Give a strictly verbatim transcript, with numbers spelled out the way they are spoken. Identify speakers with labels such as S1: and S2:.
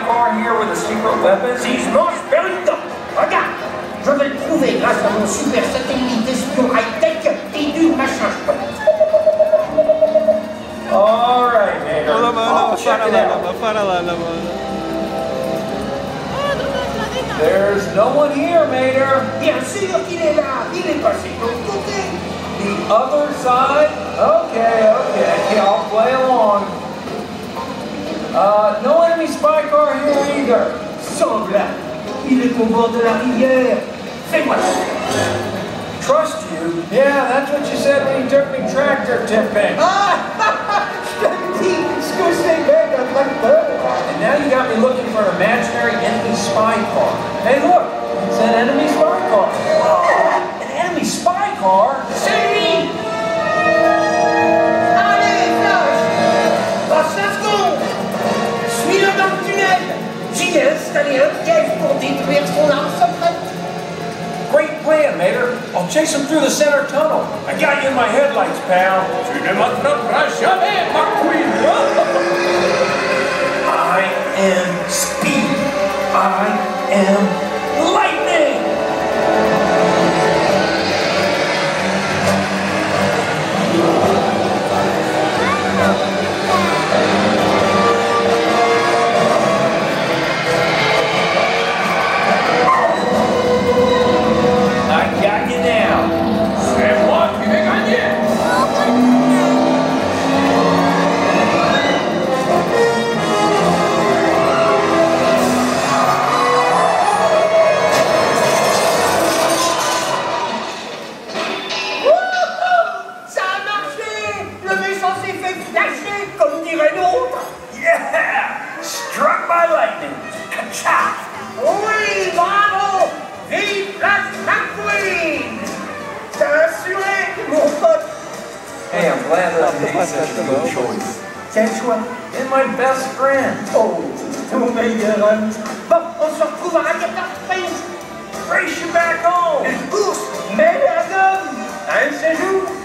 S1: car here with a secret weapon?
S2: Si je mange, je perds une dent. Regarde, je vais le trouver grâce à mon super satellite espion high-tech et du machin chouette.
S1: All right, Mater.
S3: Wala ba?
S1: I'll check it out.
S3: Paralala mo.
S1: There's no one here, Mater.
S2: Bien sûr qu'il est là. Il est passé de l'autre côté.
S1: The other side? Okay, okay. I'll play along. Uh, no enemy spy car here either.
S2: Semblable. Il est au bord de la rivière. Fais-moi ça.
S1: Trust you? Yeah, that's what you said when you took me tractor tipping.
S2: Ah, je te dis ce que c'est bête un tracteur.
S1: And now you got me looking for an imaginary enemy spy car. Hey, look, it's an enemy spy car. Oh, an enemy spy car?
S2: C'est lui. Allez, Flash. Passe la seconde. Suis-le dans le tunnel. J'y ai installé un piège pour détruire son arme secrète.
S1: Great plan, Mater. I'll chase him through the center tunnel. I got you in my headlights, pal. Tu ne m'attraperas jamais, McQueen. I am speed. I am lightning. I got you now. C'est moi qui vais gagner.
S2: Ça a marché. Le méchant s'est fait flasher, comme dirait l'autre.
S1: Yeah! Struck by lightning. Ka-cha!
S2: Oui, bravo. Vive Flash McQueen. T'as assuré, mon pote.
S1: Hey, I'm glad that I made such a good choice.
S2: Quel choix?
S1: And my best friend.
S2: Oh, mon meilleur ami. Bon, on se retrouve à Radiator Springs.
S1: Race you back home.
S2: Une course, mais la gomme. Un séjour.